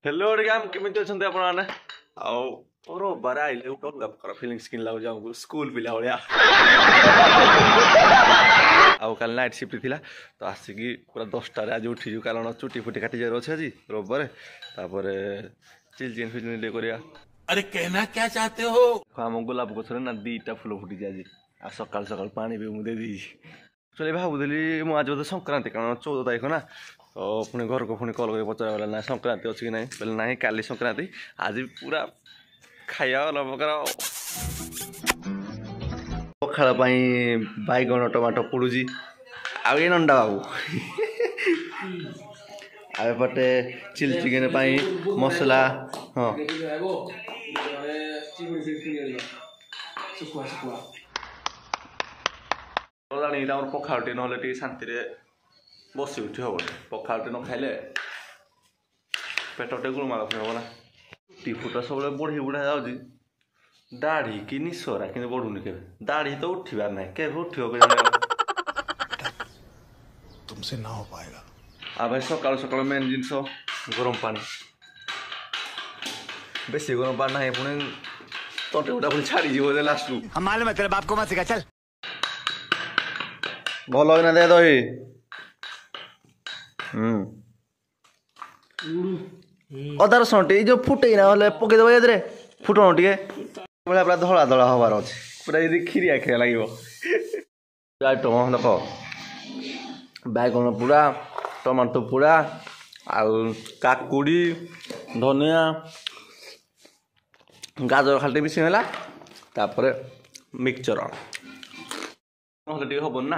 Hello गाम केमिति अछन्ते आपण माने और बारे आइले उठो गप कर फीलिंग स्किन लागो जाऊ स्कूल पिला भलिया आउ कल नाइट शिफ्ट थिला तो आसिकी पूरा 10 टा रे आज उठी कारण चुटी फुटी काटी जाय अछि आज रविवार तापर चिल चिन फिल ले करिया। अरे कहना क्या चाहते हो? हम गुलाब गछरे ना दीटा फूल फुटी जाय आ सकाल सकाल पानी भी मु दे दी चले भाबुदली मु आज बोधे संक्रांति कारण 14 तारिख ना तो पुणी घर को पुणी कल कर पचार ना संक्रांति अच्छी कि ना बोले ना काली संक्रांति आज पूरा खाया प्रकार पखाड़ बैगन टमाटो पोड़ुची आउ ये नंडा बाबू आटे चिली चिकेन मसला हाँ पखाड़ ना शांति बस उठी हम पखाड़ न खाइले पेट गुलमाल हम ना टीफुटा सब बढ़ी बुढ़ा जाऊँगी दाढ़ी कि निशरा कि बढ़ुनि के दाढ़ी तो उठवार ना के उठ तुमसे ना हो पाएगा। आ भाई सकाल सकाल मेन जिनस गरम पानी बेसी गरम पानी ना पुणी तंटे गुटा पुणी छाड़ी लास्ट हम मालूम है तेरे बाप को मत सिखा चल भल ना दे दही अदा रसुण टे जो फुटे ना पकईदेव ये फुटण टे भाई पूरा धला धला हबार अच्छे पूरा ये खीरिया खीरिया लगे आइटम देख बैगन पूरा टमाटो पूरा आउ काकुड़ी धनिया गाजर खाली मिसी है तापर मिक्सचर ना हम ना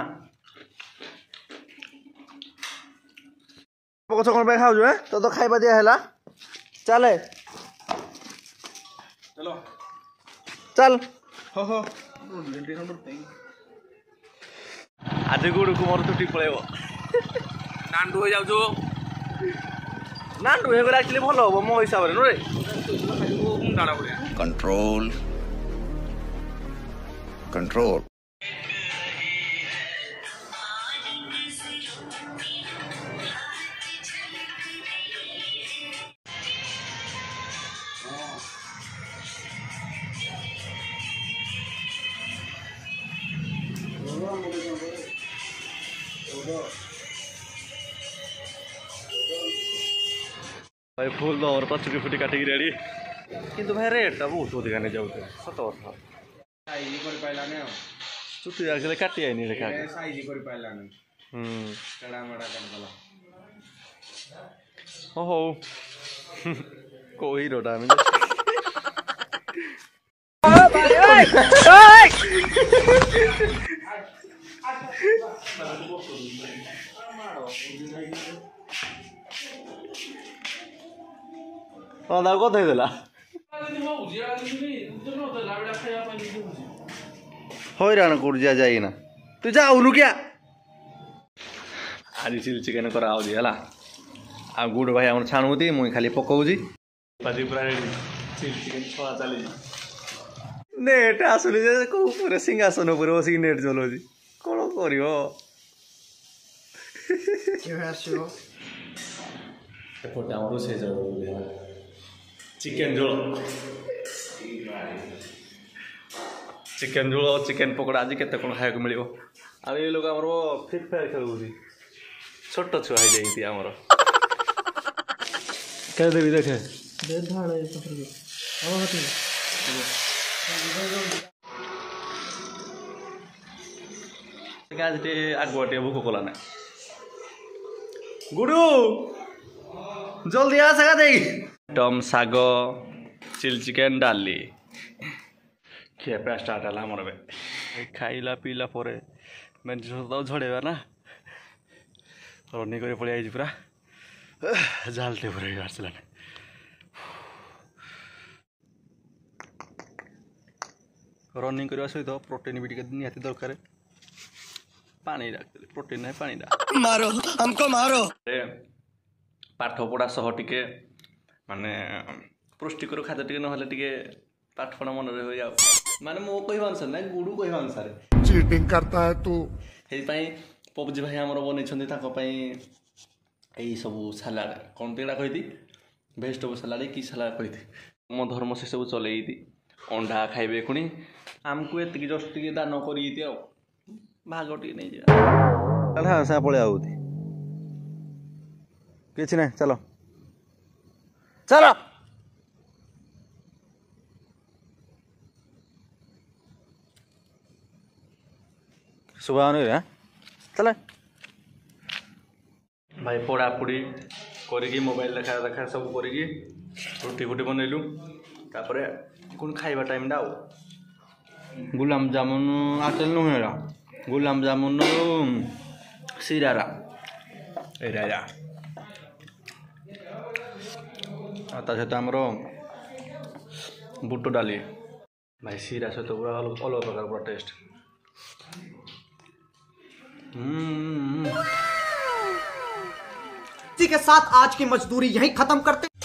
कौन खाऊ तो खाइबा दिया है चले चलो चल आज गुड़ को मोर छुट्टी पड़ेब नांडू हो जाऊ नांडू हो एक्चुअली भल हम मो हिसाब से कंट्रोल कंट्रोल भाई फुल दम तो चुटी फुटी काटिक रेडी किंतु भाई रेटा बहुत अधिका नहीं जाऊ सत कथा चुटी एक्चुअली काटी आईनी देखा हो को हीरोटा कथला हैरान कर जा जाइना तू जाऊनु क्या आज चिली चिकेन करा आ गुड़ भाई आम छाणुती मुई खाली पकाउजी पूरा रेडी चिली चिकेन छवा चली नेट आसुनी जे को पूरा सिंहासन ऊपर बसिक नेट चलाउजी कौन करियो एपटे आम रोसे चिकेन झोल चिकेन झोल और चिकेन पकोड़ा आज केते कोन खाया मिल आ ये लोग आमर फ्री फायर खेलुची छोट छुआ हो जाती आमर क्या देवी देखे आज आगुआ भूक कला ना गुडू जल्दी आ सका दे टम साग चिली चिकेन डाली खियापिया स्टार्ट है आमर खाइला पीला पर मेन तो झड़ेगा ना रनिंग कर पड़े आई पूरा झालते पूरा आसला रनिंग करने सहित प्रोटीन भी निहाती दरकार पानी प्रोटीन ना पानी मारो हमको मारो पाठ पढ़ा सह टिके माने पुष्टिकर खाद्य टिके नहले टिके पाठ पढ़ा मन रही माने मो कहवा अनुसार ना गुडू कहवा अनुसार चीटिंग करता है तू पबजी भाई आमर बनई यही सब सालाड कौन तो यहाँ कही ଭେଜିଟେବୁଲ ସାଲାଡ଼ କି ସାଲାଡ଼ କରିଥି ମୋ ଧର୍ମ ସେ ସବୁ ଚଲେଇତି ଅଣ୍ଡା ଖାଇବେ ପୁଣି ଆମକୁ ଏତିକି ଜଷ୍ଟ ଟିକେ ଦାନ କରିଇତି ଆଉ ଭାଗ ଟିକେ ନେଇଯିବା ତାହେଲେ ହଁ ସାଙ୍ଗେ ପଳେଇ ଆଉତି କିଛି ନାହିଁ ଚାଲ ଚାଲ ଶୁଭାବନି ରେ ଚାଲ ଭାଇ ପୋଡ଼ାପୋଡ଼ି କରିକି ମୋବାଇଲ ଦେଖା ସବୁ କରିକି ରୁଟି ଫୁଟି ବନେଇଲୁ ତାପରେ କ'ଣ ଖାଇବା ଟାଇମ୍ଟା ଆଉ ଗୁଲାବ ଜାମୁନ ଆଚଲ ନୁହେଁ ଏଇଟା ଗୁଲାବ ଜାମୁନ ସିରାରା ଏଇଟା ଆଉ ତା ସହିତ ଆମର ବୁଟ ଡାଲି ଭାଇ ସିରା ସହିତ ପୁରା ଅଲଗା ପ୍ରକାର ପୁରା ଟେଷ୍ଟ इसी के साथ आज की मजदूरी यहीं खत्म करते